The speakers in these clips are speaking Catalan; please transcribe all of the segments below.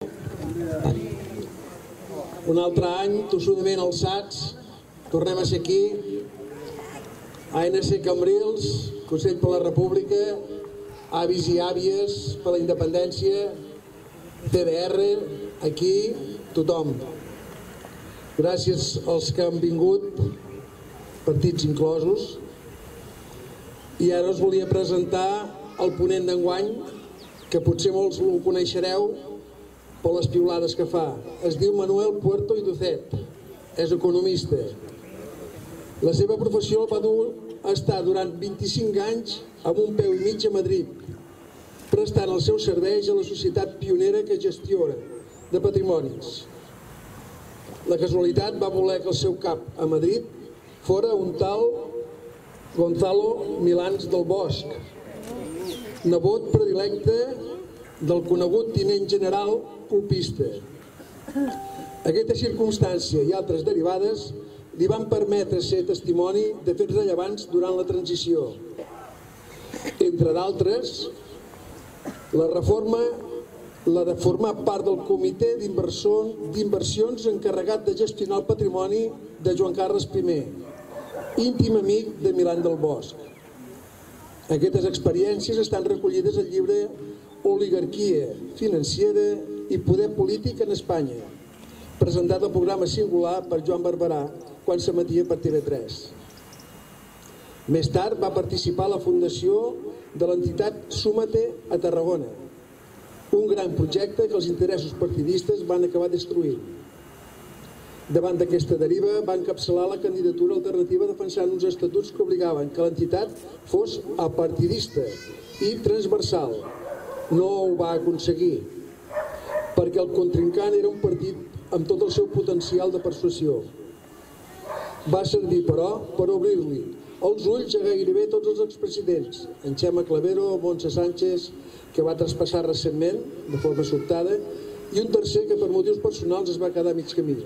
Un altre any, tossudament alçats, tornem a ser aquí. ANC Cambrils, Consell per la República, avis i àvies per la independència, CDR, aquí, tothom. Gràcies als que han vingut, partits inclosos. I ara us volia presentar el ponent d'enguany, que potser molts el coneixereu per les piulades que fa. Es diu Manuel Puerto i Ducet, és economista. La seva professió el va dur a estar durant 25 anys amb un peu i mig a Madrid, prestant els seus serveis a la societat pionera que gestiona de patrimonis. La casualitat va voler que el seu cap a Madrid fora un tal Gonzalo Milans del Bosch, nebot predilecte del conegut tinent general colpista. Aquesta circumstància i altres derivades li van permetre ser testimoni de fets rellevants durant la transició. Entre d'altres, la de formar part del comitè d'inversions encarregat de gestionar el patrimoni de Joan Carles I, íntim amic de Milans del Bosch. Aquestes experiències estan recollides al llibre Oligarquia financera i poder polític en Espanya, presentat al programa Singular per Joan Barberà quan s'emetia per TV3. Més tard va participar a la fundació de l'entitat Súmate a Tarragona, un gran projecte que els interessos partidistes van acabar destruint. Davant d'aquesta deriva va encapçalar la candidatura alternativa defensant uns estatuts que obligaven que l'entitat fos apartidista i transversal. No ho va aconseguir, perquè el contrincant era un partit amb tot el seu potencial de persuasió. Va servir, però, per obrir-li els ulls a gairebé tots els expresidents, en Xema Clavero, Montse Sánchez, que va traspassar recentment, de forma sobtada, i un tercer que per motius personals es va quedar a mig camí.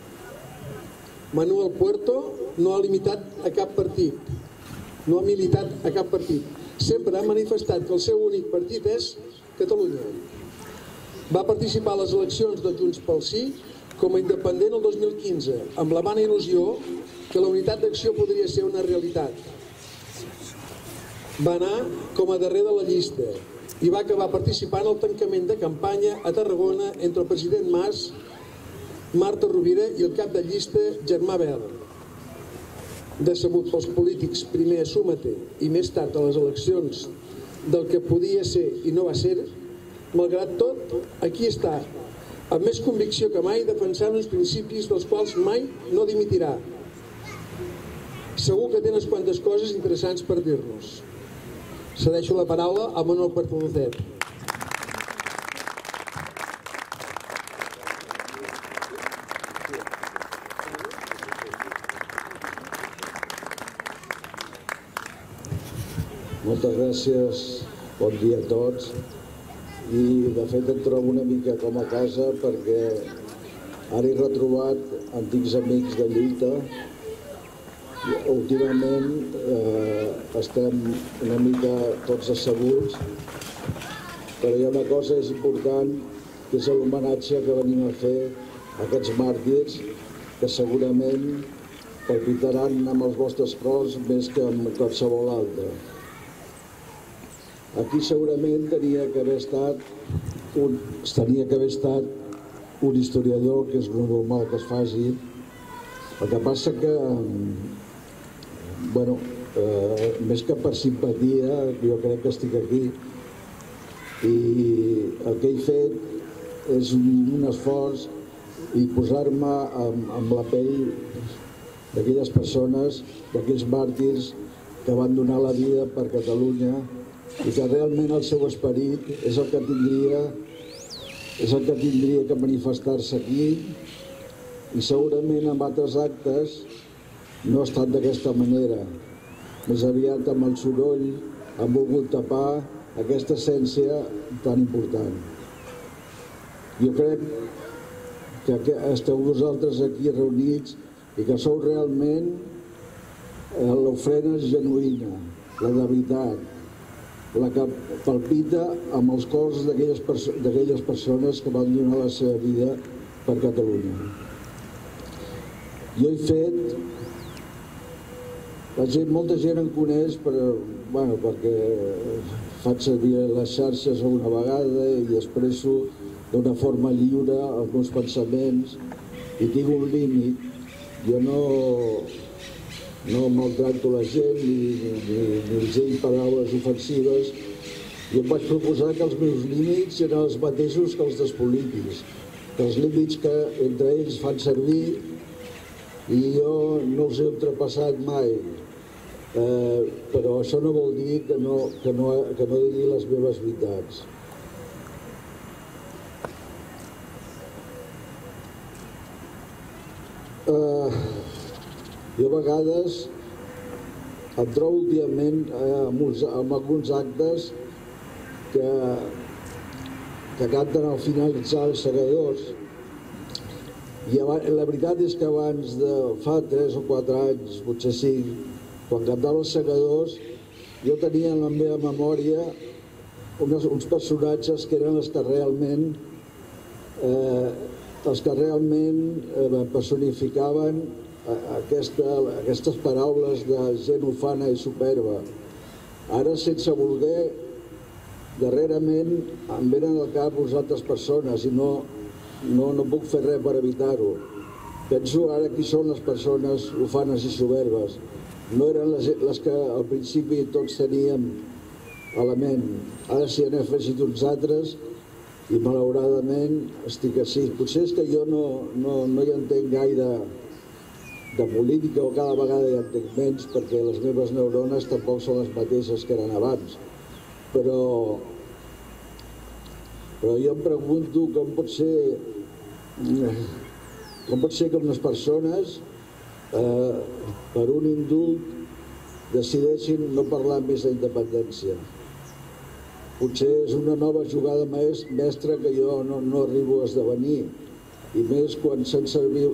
Manuel Puerto no ha limitat a cap partit, no ha militat a cap partit. Sempre ha manifestat que el seu únic partit és Catalunya. Va participar a les eleccions de Junts pel Sí com a independent el 2015, amb la vana il·lusió que la unitat d'acció podria ser una realitat. Va anar com a darrer de la llista i va acabar participant al tancament de campanya a Tarragona entre el president Mas, Marta Rovira i el cap de llista Germà Bel. Decebut pels polítics primer a Súmate i més tard a les eleccions del que podia ser i no va ser, malgrat tot, aquí està, amb més convicció que mai defensant uns principis dels quals mai no dimitirà. Segur que té unes quantes coses interessants per dir-nos. Cedeixo la paraula a Manuel Puerto Ducet. Moltes gràcies, bon dia a tots. I de fet em trobo una mica com a casa perquè ara he retrobat antics amics de lluita. Últimament estem una mica tots decebuts, però hi ha una cosa que és important, que és l'homenatge que venim a fer a aquests màrtirs que segurament palpitaran amb els vostres cors més que amb qualsevol altre. Aquí segurament tenia que haver estat un historiador, que és normal que es faci. El que passa que, bueno, més que per simpatia, jo crec que estic aquí, i el que he fet és un esforç i posar-me amb la pell d'aquelles persones, d'aquells màrtirs que van donar la vida per Catalunya i que realment el seu esperit és el que tindria que manifestar-se aquí, i segurament amb altres actes no ha estat d'aquesta manera. Més aviat amb el soroll han volgut tapar aquesta essència tan important. Jo crec que esteu vosaltres aquí reunits i que sou realment l'ofrena genuïna, la de veritat. la que palpita amb els cors d'aquelles persones que van donar la seva vida per Catalunya. Jo he fet... molta gent em coneix perquè faig servir les xarxes alguna vegada i expresso d'una forma lliure els meus pensaments i tinc un límit. Jo no maltracto la gent ni els dic paraules ofensives. Jo em vaig proposar que els meus límits eren els mateixos que els dels polítics, que els límits que entre ells fan servir i jo no els he ultrapassat mai. Però això no vol dir que no digui les meves veritats. Jo a vegades em trobo últimament amb alguns actes que canten al finalitzar els segadors. I la veritat és que abans de fa 3 o 4 anys, potser 5, quan cantava els segadors, jo tenia en la meva memòria uns personatges que eren els que realment personificaven aquestes paraules de gent ufana i superba. Ara, sense voler, darrerament em venen al cap unes altres persones i no puc fer res per evitar-ho. Penso ara qui són les persones ufanes i soberbes. No eren les que al principi tots teníem a la ment. Ara s'hi han afegit uns altres i malauradament estic així. Potser és que jo no hi entenc gaire de política o cada vegada hi entenc menys perquè les meves neurones tampoc són les mateixes que eren abans. Però jo em pregunto com pot ser que unes persones per un indult decideixin no parlar més d'independència. Potser és una nova jugada mestra que jo no arribo a esdevenir, i més quan s'han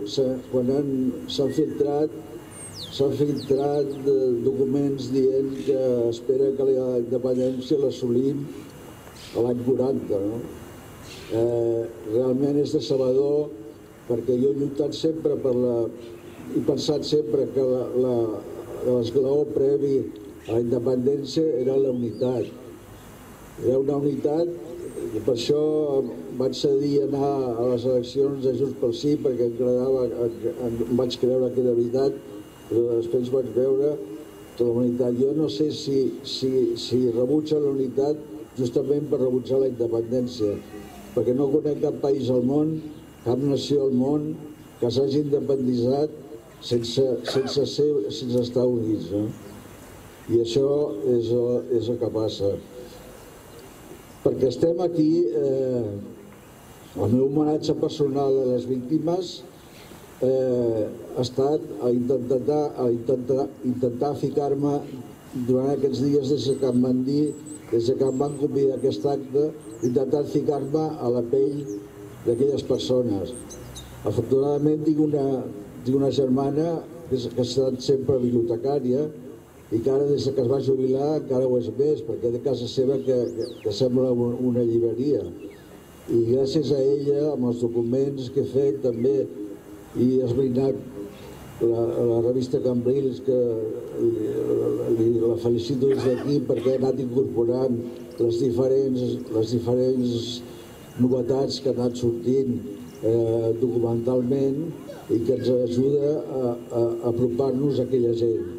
filtrat documents dient que espera que la independència l'assolim a l'any 40. Realment és decebedor perquè jo he lluitat sempre he pensat sempre que l'esglaó previ a la independència era la unitat. Era una unitat i per això vaig cedir a anar a les eleccions de Junts pel Sí perquè em vaig creure que era veritat, però després vaig veure que la unitat... Jo no sé si rebutja la unitat justament per rebutjar la independència, perquè no conec cap país al món, cap nació al món que s'hagi independitzat sense estar units, no? I això és el que passa. Perquè estem aquí, el meu homenatge personal a les víctimes ha estat a intentar ficar-me durant aquests dies des que em van dir, des que em van convidar a aquest acte, intentar ficar-me a la pell d'aquelles persones. Afortunadament tinc una germana que ha estat sempre bibliotecària i que ara, des que es va jubilar, encara ho és més, perquè té casa seva que sembla una llibreria. I gràcies a ella, amb els documents que he fet també, i he esbrinat la revista Cambrils, que la felicito des d'aquí perquè ha anat incorporant les diferents novetats que han anat sortint documentalment i que ens ajuda a apropar-nos a aquella gent.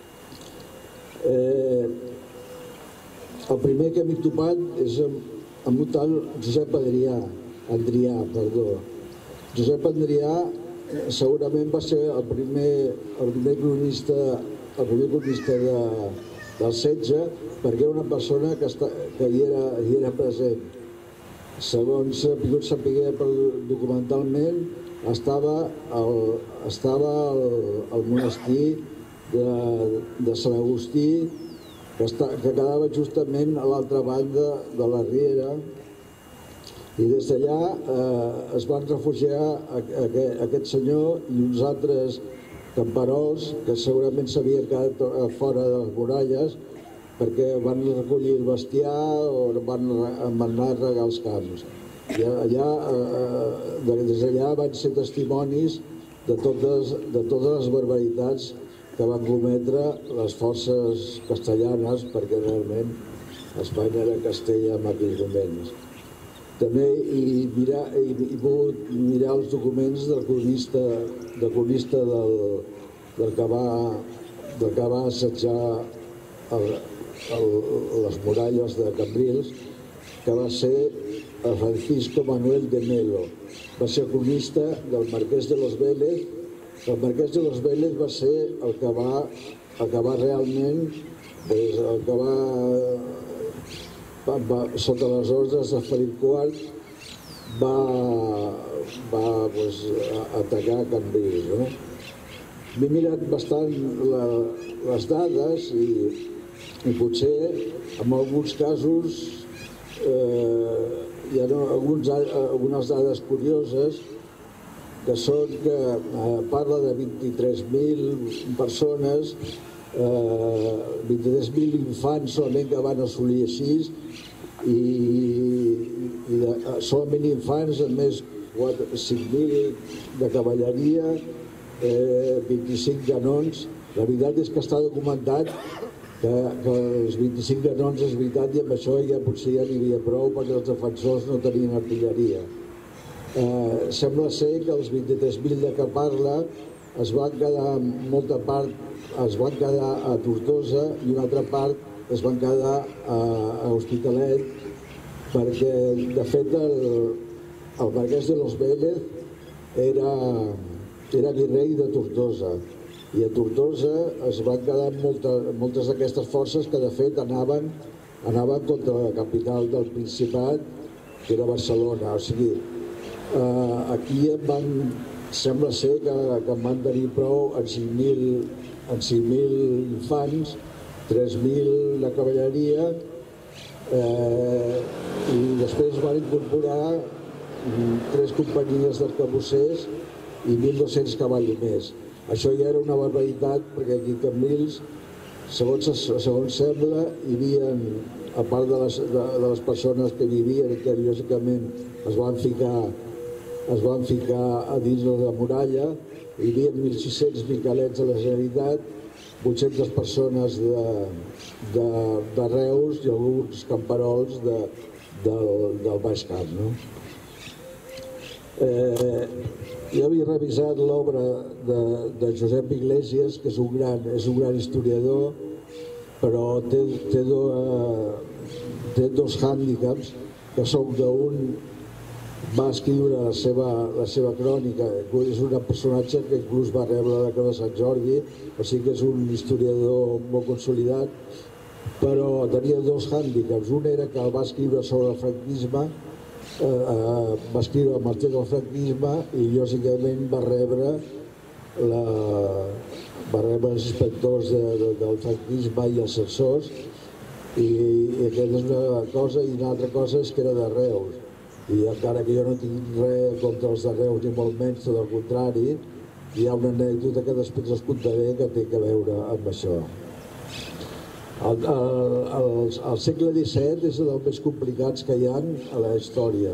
El primer que m'he topat és amb un tal Josep Adrià. Josep Adrià segurament va ser el primer cronista del setge, perquè era una persona que hi era present. Segons he pogut saber documentalment, estava al monestir de Sant Agustí, que quedava justament a l'altra banda de la riera, i des d'allà es van refugiar aquest senyor i uns altres camperols que segurament s'havien quedat fora de les muralles perquè van recollir el bestiar o van anar a regar els camps. I allà, des d'allà van ser testimonis de totes les barbaritats que van cometre les forces castellanes, perquè realment Espanya era Castella en aquells moments. També he pogut mirar els documents del cronista del que va assetjar les muralles de Cambrils, que va ser Francisco Manuel de Melo. Va ser cronista del Marquès de los Vélez. El Marquès de los Vélez va ser el que va realment, el que va sota les ordres de Felip IV, va atacar Cambrils. M'he mirat bastant les dades i potser en alguns casos hi ha algunes dades curioses, que són que parla de 23.000 persones, 23.000 infants solament que van assolir així, i solament infants, a més 5.000 de cavalleria, 25 canons. La veritat és que està documentat que els 25 canons és veritat, i amb això ja potser ja n'hi havia prou perquè els defensors no tenien artilleria. Sembla ser que els 23.000 de què parla es van quedar, molta part es van quedar a Tortosa i una altra part es van quedar a Hospitalet, perquè de fet el Marquès de los Vélez era virrei de Tortosa, i a Tortosa es van quedar moltes d'aquestes forces que de fet anaven contra la capital del Principat, que era Barcelona. O sigui, aquí sembla ser que en van tenir prou en 5.000 infants, 3.000 de cavalleria, i després van incorporar 3 companyies d'arcabussers i 1.200 cavalls més. Això ja era una barbaritat, perquè aquí a Cambrils, segons sembla, hi havia, a part de les persones que vivien i que lògicament es van ficar a dins de la muralla, hi havia 1.600 miquelets de la Generalitat, 800 persones de Reus i alguns camperols del Baix Camp. Jo havia revisat l'obra de Josep Iglesias, que és un gran historiador, però té dos hàndicaps, que són que un va escriure la seva crònica, és un personatge que inclús va rebre la Creu de Sant Jordi, o sigui que és un historiador molt consolidat, però tenia dos hàndicaps. Un era que el va escriure sobre el franquisme, va escriure el martir del franquisme, i lògicament va rebre els inspectors del franquisme i els censors, i aquesta és una cosa, i una altra cosa és que era de Reus, i encara que jo no tinc res contra els de Reus ni molt menys, tot el contrari, hi ha una anècdota que després us contaré que té a veure amb això. El segle XVII és dels més complicats que hi ha a la història.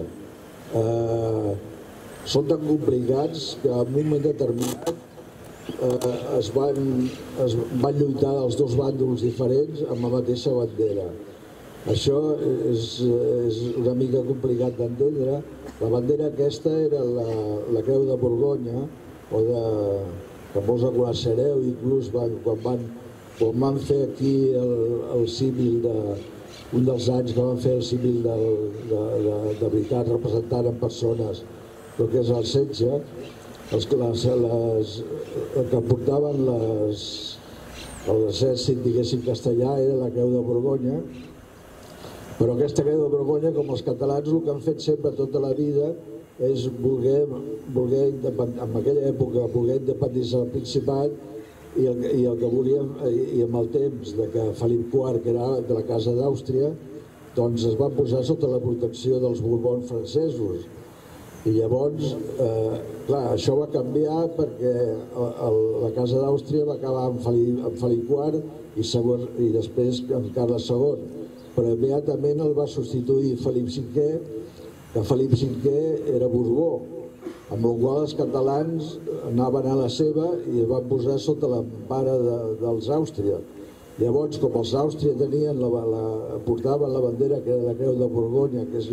Són tan complicats que en un moment determinat es van lluitar els dos bàndols diferents amb la mateixa bandera. Això és una mica complicat d'entendre. La bandera aquesta era la Creu de Borgonya, que molts la coneixereu, inclús quan van fer aquí el símil un dels anys que van fer el símil de veritat representant en persones el que és el setge, el que portaven l'exèrcit, diguéssim, castellà era la Creu de Borgonya, però aquesta Creu de Borgonya, com els catalans, el que han fet sempre tota la vida és voler en aquella època, voler independitzar el Principat, i el que volíem, i amb el temps que Felip IV, que era de la Casa d'Àustria, doncs es va posar sota la protecció dels Borbons francesos. I llavors, clar, això va canviar perquè la Casa d'Àustria va acabar amb Felip IV i després amb Carles II, però immediatament el va substituir Felip V, que Felip V era Borbó, amb la qual els catalans anaven a la seva i es van posar sota l'empara dels Àustria. Llavors, com els Àustria tenien portaven la bandera que era la Creu de Borgonya, que és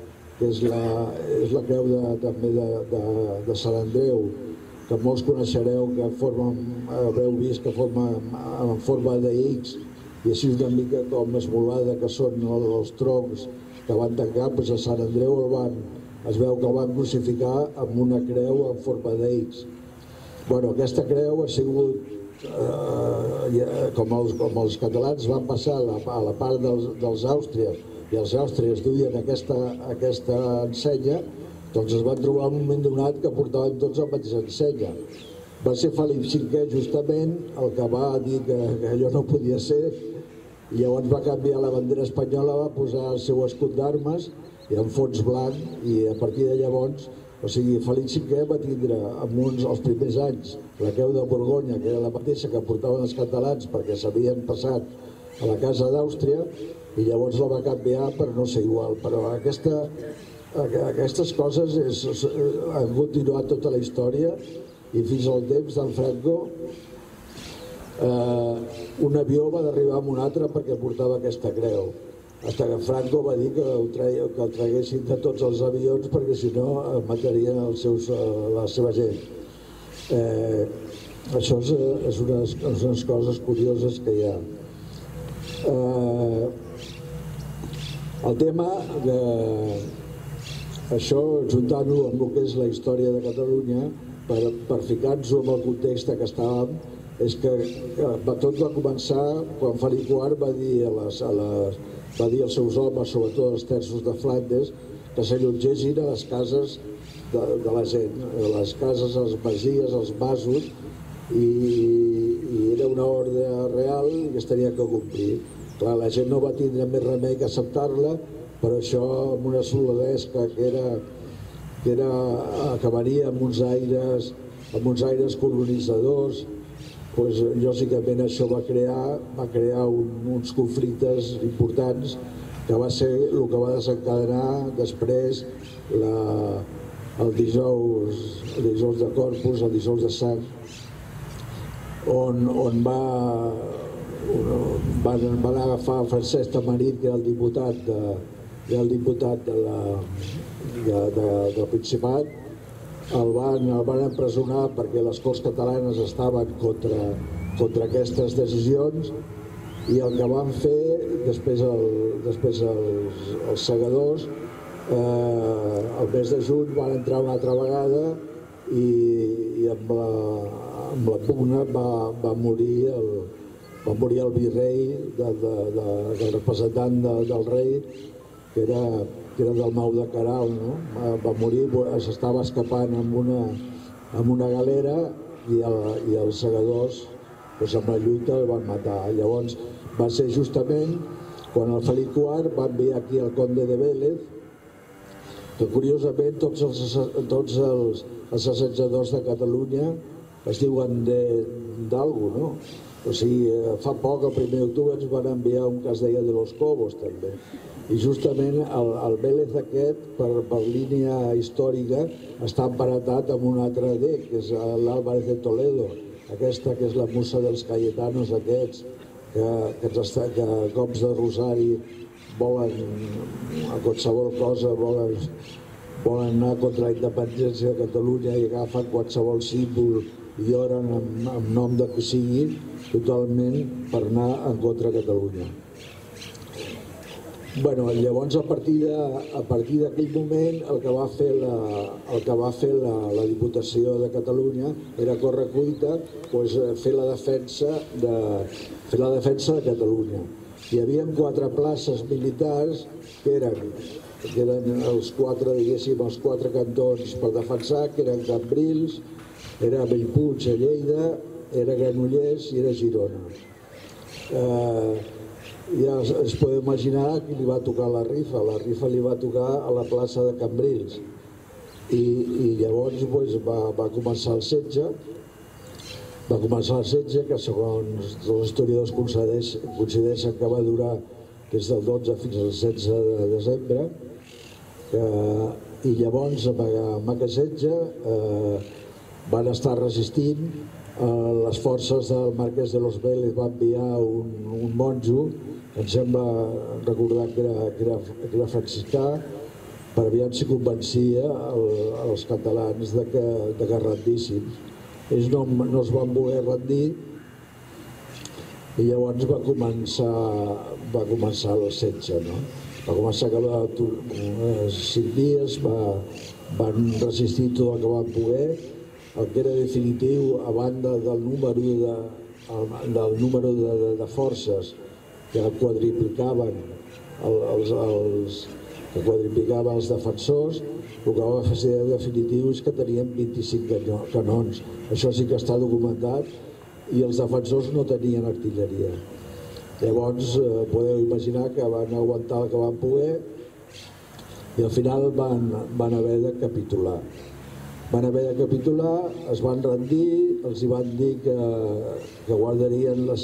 la creu també de Sant Andreu, que molts coneixereu, que haureu vist que forma en forma de X, i així una mica com esmolada que són els troncs que van tancar, doncs a Sant Andreu es veu que el van crucificar amb una creu en forma de X. Bueno, aquesta creu ha sigut, com els catalans van passar a la part dels Àustria, i els àustries duien aquesta ensenya, doncs es van trobar un moment donat que portaven tots la mateixa ensenya. Va ser Felip V justament el que va dir que allò no podia ser, i llavors va canviar la bandera espanyola, va posar el seu escut d'armes i en fons blanc, i a partir de llavors, o sigui, Felip V va tindre els primers anys la Creu de Borgonya, que era la mateixa que portaven els catalans perquè s'havien passat a la Casa d'Àustria, i llavors la va canviar per no ser igual. Però aquestes coses han continuat tota la història, i fins al temps d'en Franco un avió va d'arribar amb un altre perquè portava aquesta creu, fins que Franco va dir que el traguessin de tots els avions perquè si no matarien la seva gent. Això és unes coses curioses que hi ha. El tema d'això, juntant-ho amb el que és la història de Catalunya, per ficar-nos en el context que estàvem, és que tot va començar quan Felip IV va dir als seus homes, sobretot als terços de Flandes, que s'allotgessin a les cases de la gent, a les cases, a les masies, als masos, i era una ordre real que es tenia que complir. Clar, la gent no va tindre més remei que acceptar-la, però això amb una soladesca que acabaria amb uns aires colonitzadors, doncs lògicament això va crear uns conflictes importants que va ser el que va desencadenar després el dijous de Corpus, el dijous de sang, on van agafar Francesc Tamarit, que era el diputat del Principat, el van empresonar perquè les Corts catalanes estaven contra aquestes decisions, i el que van fer després els segadors, el mes de juny van entrar una altra vegada i amb la pugna va morir el virrei, el representant del rei, que era del Mau de Caral, no? Va morir, s'estava escapant amb una galera, i els segadors amb la lluita el van matar. Llavors va ser justament quan el Felip IV va enviar aquí el conde de Vélez, que curiosament tots els assetjadors de Catalunya es diuen d'algú, no? O sigui, fa poc, el 1 d'octubre, ens van enviar un que es deia de los Cobos, també. I justament el Vélez aquest, per línia històrica, està emparentat amb un altre D, que és l'Álvarez de Toledo, aquesta que és la musa dels Cayetanos aquests, que cops de rosari volen a qualsevol cosa, volen anar contra la independència de Catalunya i agafen qualsevol símbol i oren en nom de que sigui, totalment per anar en contra de Catalunya. Llavors, a partir d'aquell moment, el que va fer la Diputació de Catalunya era correcuita fer la defensa de Catalunya. Hi havia 4 places militars que eren els 4 cantons per defensar, que eren Cambrils, era Bellpuig a Lleida, era Granollers i era Girona. Ja es pot imaginar qui li va tocar la rifa. La rifa li va tocar a la plaça de Cambrils. i llavors va començar el setge. Va començar el setge, que segons els historiadors coincideixen que va durar des del 12 fins al 16 de desembre, i llavors amb aquest setge van estar resistint. Les forces del marquès de los Vélez van enviar un monjo, em sembla recordar que era franciscà, per aviam si convencia els catalans de que rendissin. Ells no es van voler rendir i llavors va començar el setge. Va començar a acabar 5 dies, van resistir tot el que van poder. El que era definitiu, a banda del número de forces que quadriplicaven els defensors, el que va ser definitiu és que tenien 25 canons. Això sí que està documentat, i els defensors no tenien artilleria. Llavors podeu imaginar que van aguantar el que van poder i al final van haver de capitular. Van haver de capitular, es van rendir, els hi van dir que guardarien les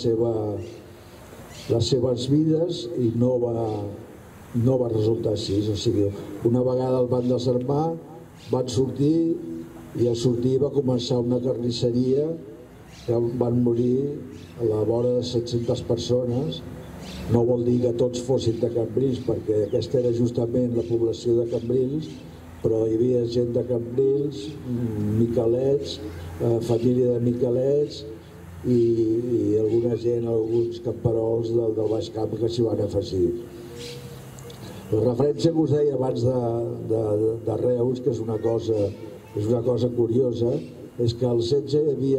seves vides i no va resultar així. O sigui, una vegada el van desarmar, van sortir i al sortir va començar una carnisseria que van morir a la vora de 700 persones. No vol dir que tots fossin de Cambrils, perquè aquesta era justament la població de Cambrils, però hi havia gent de Cambrils, miquelets, família de miquelets i alguna gent, alguns camperols del Baix Camp que s'hi van afegir. La referència que us deia abans de Reus, que és una cosa curiosa, és que al setge hi havia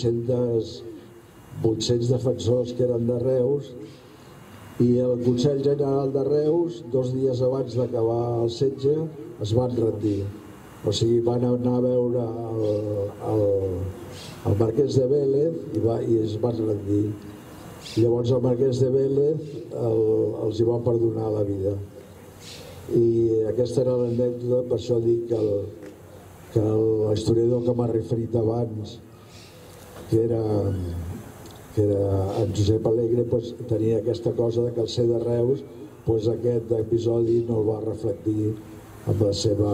800 defensors que eren de Reus i el Consell General de Reus, 2 dies abans d'acabar el setge, es van rendir. O sigui, van anar a veure el marquès de Vélez i es van rendir. Llavors el marquès de Vélez els hi va perdonar la vida. I aquesta era l'anècdota, per això dic que l'historiador que m'ha referit abans, que era en Josep Alegre, tenia aquesta cosa que al ser de Reus aquest episodi no el va reflectir amb la seva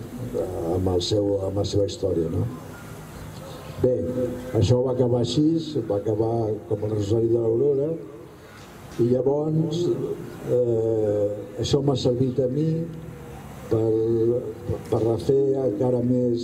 història. Bé, això va acabar així, va acabar com el Rosari de l'Aurora, i llavors això m'ha servit a mi per refer encara més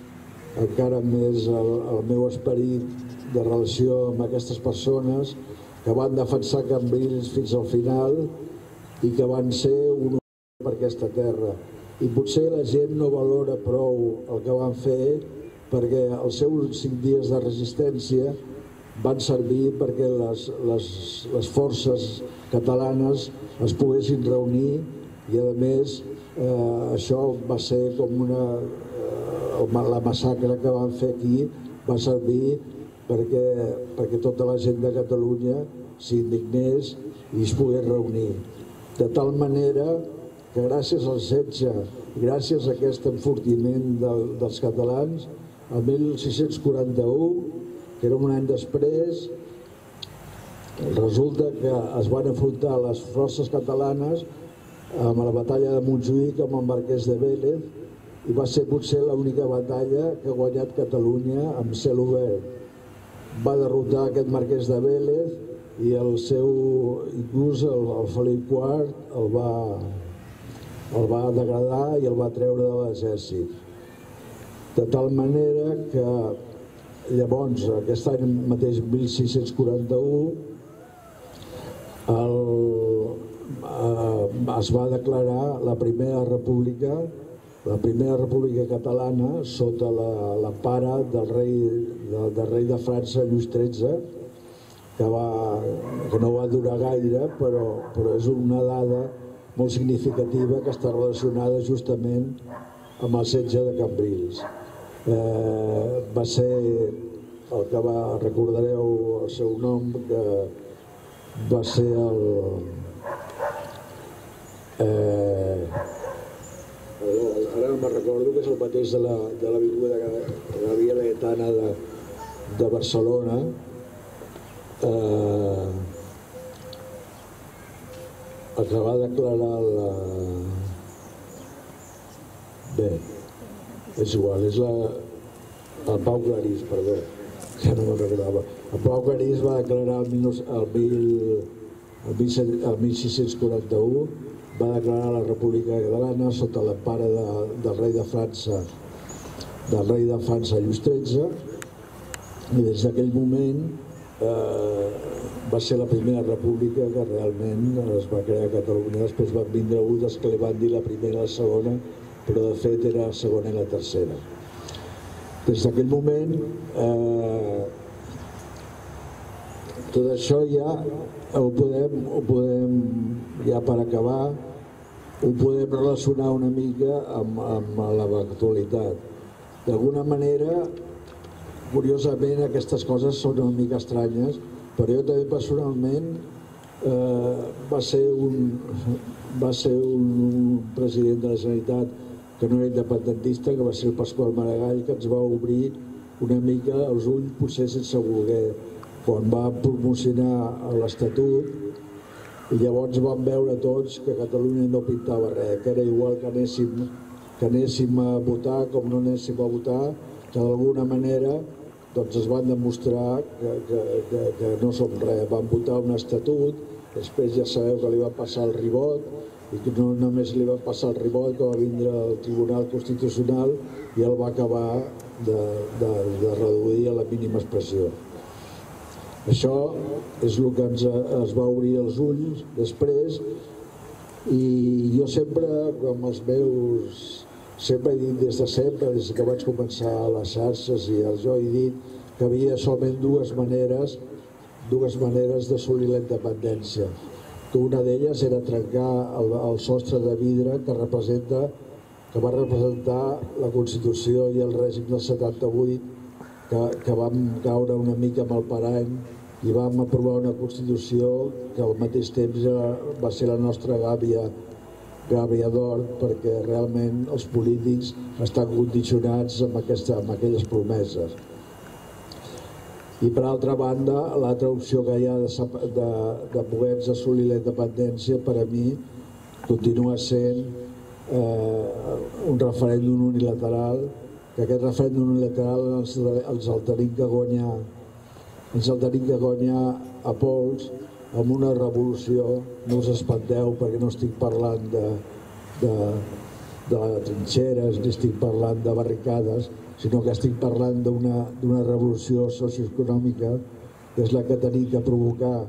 el meu esperit de relació amb aquestes persones que van defensar Cambrils fins al final i que van ser un honor per aquesta terra. I potser la gent no valora prou el que van fer, perquè els seus 5 dies de resistència van servir perquè les forces catalanes es poguessin reunir i, a més, això va ser com la massacre que van fer aquí va servir perquè tota la gent de Catalunya s'indignés i es pogués reunir. De tal manera que gràcies al setge, gràcies a aquest enfortiment dels catalans, el 1641, que era un any després, resulta que es van enfrontar les forces catalanes amb la batalla de Montjuïc amb el marquès de Vélez i va ser potser l'única batalla que ha guanyat Catalunya amb cel obert. Va derrotar aquest marquès de Vélez i inclús el Felip IV el va degradar i el va treure de l'exèrcit. De tal manera que llavors, aquest any mateix, 1641, es va declarar la primera república catalana sota l'empara del rei de França, Lluís XIII, que no va durar gaire, però és una dada molt significativa que està relacionada justament amb el setge de Cambrils. Va ser el que recordareu el seu nom, que va ser ara no me'n recordo, que és el mateix de l'avinguda de la Via Laietana de Barcelona, el que va declarar bé, és igual, és el Pau Clarís, perdó, ja no me'n recordava. El Pau Clarís va declarar el 1641, va declarar la República Catalana sota l'empara del rei de França, Lluís XIII, i des d'aquell moment va ser la primera república que realment es va crear a Catalunya. Després van vindre unes que li van dir la primera i la segona, però de fet era la segona i la tercera. Des d'aquell moment, tot això ja ho podem, ja per acabar, ho podem relacionar una mica amb l'actualitat. D'alguna manera, curiosament, aquestes coses són una mica estranyes, però jo també personalment va ser un president de la Generalitat que no era independentista, que va ser el Pasqual Maragall, que ens va obrir una mica els ulls, potser sense voler, quan va promocionar l'Estatut, i llavors vam veure tots que Catalunya no pintava res, que era igual que anéssim a votar com no anéssim a votar, que d'alguna manera doncs es van demostrar que no som res. Van votar un estatut, després ja sabeu que li va passar el ribot, i que no només li va passar el ribot, que va vindre al Tribunal Constitucional i el va acabar de reduir a la mínima expressió. Això és el que ens va obrir els ulls després, i jo sempre, com els meus... Sempre he dit des de sempre, des que vaig començar a les xarxes i jo he dit que hi havia solament dues maneres d'assolir la independència. Que una d'elles era trencar el sostre de vidre que va representar la Constitució i el règim del 78, que vam caure una mica amb el parany i vam aprovar una Constitució que al mateix temps va ser la nostra gàbia d'or, perquè realment els polítics estan condicionats amb aquelles promeses. I per altra banda, l'altra opció que hi ha de poder assolir la independència, per a mi, continua sent un referèndum unilateral, que aquest referèndum unilateral ens el tenim que guanyar a pols, amb una revolució. No us espanteu, perquè no estic parlant de trinxeres ni estic parlant de barricades, sinó que estic parlant d'una revolució socioeconòmica, que és la que tenim que provocar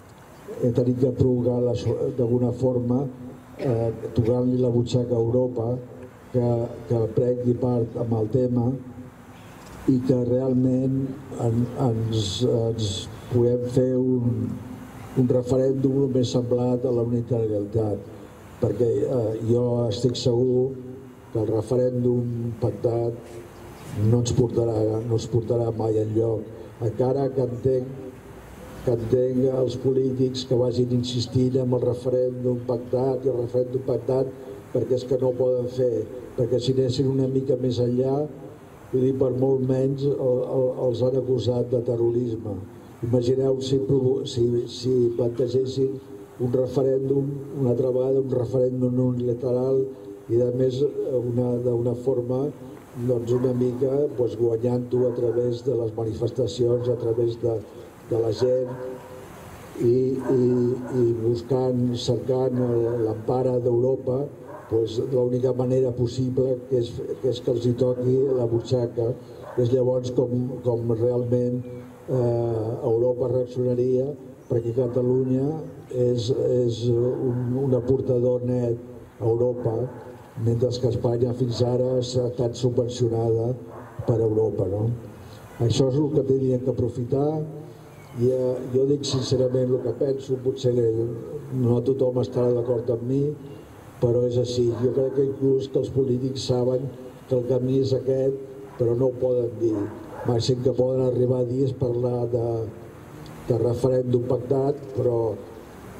d'alguna forma, tocant-li la butxaca a Europa, que prengui part amb el tema i que realment ens puguem fer un referèndum més semblat a la unilateralitat, perquè jo estic segur que el referèndum pactat no ens portarà mai enlloc, encara que entenc els polítics que vagin insistint en el referèndum pactat i el referèndum pactat, perquè és que no ho poden fer, perquè si anessin una mica més enllà, vull dir, per molt menys els han acusat de terrorisme. Imagineu si plantegessin un referèndum, una altra vegada un referèndum unilateral i a més d'una forma una mica guanyant-ho a través de les manifestacions, a través de la gent i cercant l'empara d'Europa, l'única manera possible que és que els hi toqui la butxaca. És llavors com realment Europa reaccionaria, perquè Catalunya és un aportador net a Europa, mentre que Espanya fins ara ha estat subvencionada per Europa. Això és el que tenien que aprofitar. Jo dic sincerament el que penso, potser no tothom estarà d'acord amb mi, però és així. Jo crec que inclús que els polítics saben que el camí és aquest, però no ho poden dir. Màxim que poden arribar a dir és parlar de referèndum pactat, però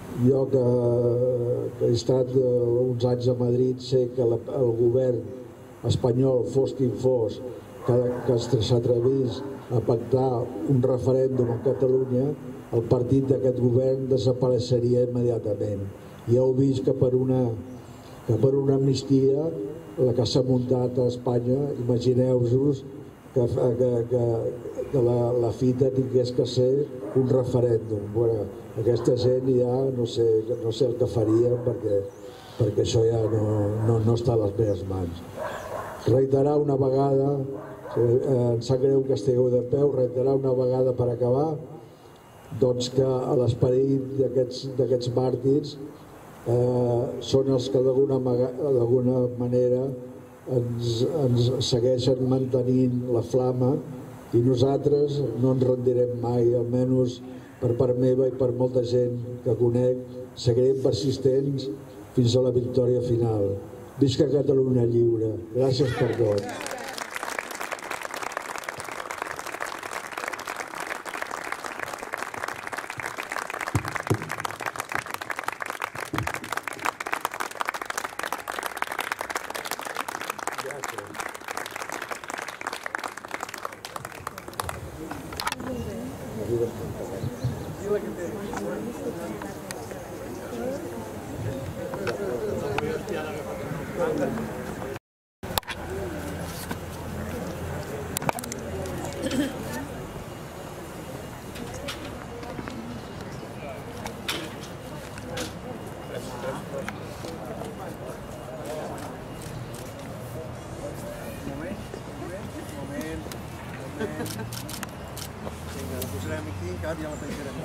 Jo que he estat uns anys a Madrid sé que el govern espanyol, fos quin fos, que s'atrevís a pactar un referèndum a Catalunya, el partit d'aquest govern desapareixeria immediatament. Ja heu vist que per una amnistia la que s'ha muntat a Espanya, imagineu-vos que la fita tingués que ser un referèndum. Bueno, aquesta gent ja no sé el que faria perquè això ja no està a les meves mans. Reiterar una vegada, em sap greu que estigueu de peu, reiterar una vegada per acabar doncs que l'esperit d'aquests màrtirs són els que d'alguna manera ens segueixen mantenint la flama i nosaltres no ens rendirem mai, almenys per part meva i per molta gent que conec, seguirem persistents fins a la victòria final. Visca Catalunya lliure. Gràcies per tot. Vinga, la posarem aquí, cap i ja la penjarem.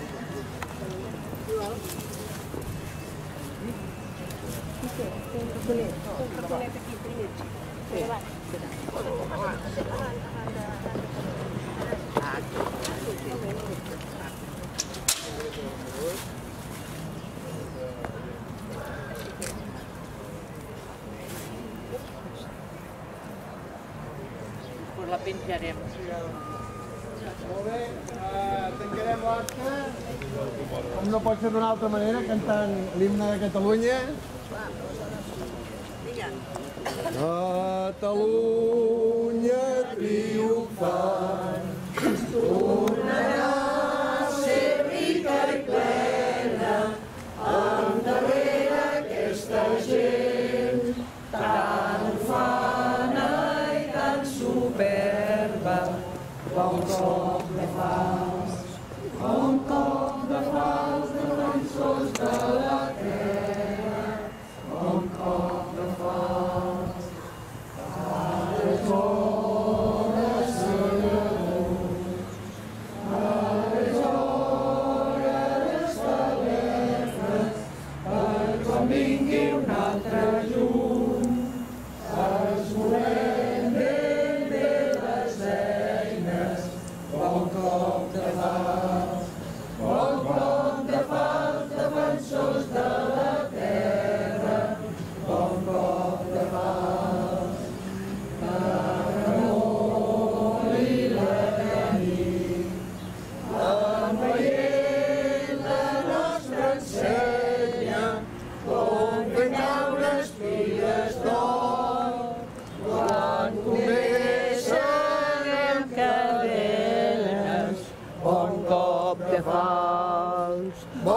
Aquí primer. Pues la penjarem. Molt bé, tancarem l'acte, com no pot ser d'una altra manera, cantant l'himne de Catalunya. Catalunya triomfant, tornarà a ser rica i plena, endarrere aquesta gent tan ufana i tan superba. Bon cop de fals, defensors de la terra, bon cop de fals, les hores serenes, les hores tavernes, per quan vingui un altre llum, es volem ben bé les eines, bon cop de fals, defensors de la terra, bon cop de fals, per amor i l'enemic, envaient la nostra ensenya, com fent caure espigues d'or, quan coneixen amb cadenes, bon cop de fals,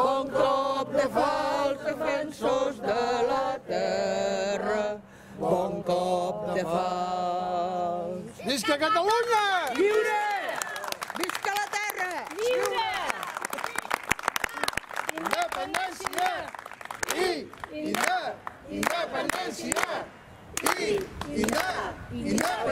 defensors de la terra, bon cop de fals. Visca Catalunya! Lliure! Visca la terra! Lliure! Independència! Independència! Independència!